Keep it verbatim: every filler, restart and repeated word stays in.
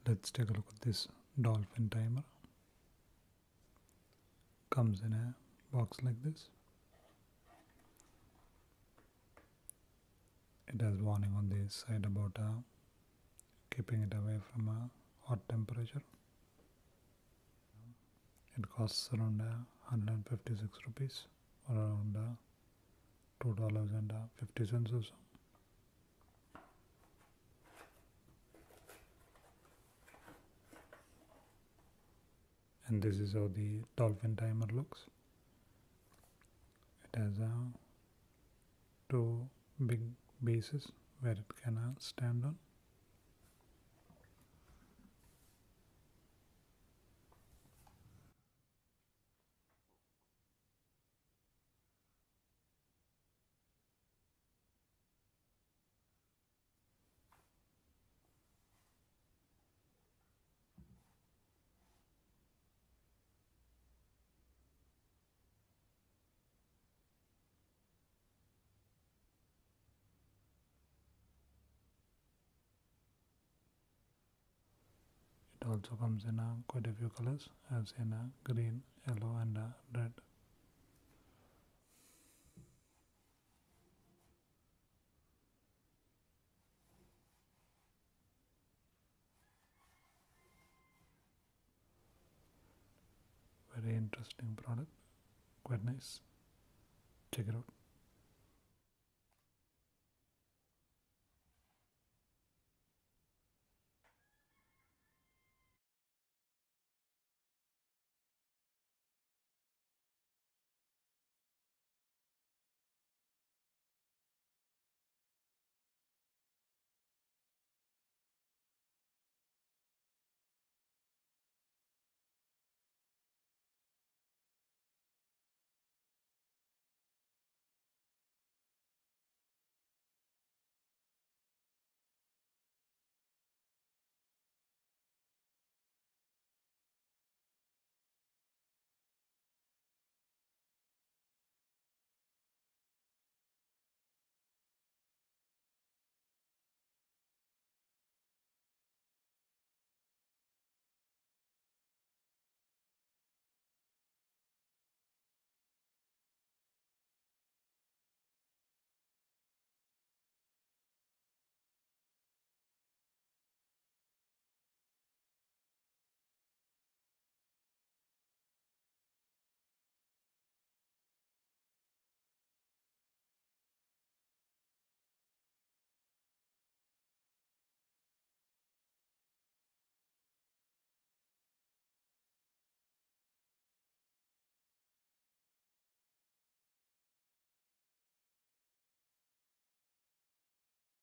Let's take a look at this Dolphin Timer. Comes in a box like this. It has warning on the side about uh, keeping it away from a hot temperature. It costs around uh, one hundred fifty-six rupees, or around uh, two dollars and fifty cents or so. And this is how the Dolphin Timer looks. It has uh, two big bases where it can uh, stand on. It also comes in uh, quite a few colors, as in uh, green, yellow and uh, red. Very interesting product, quite nice. Check it out.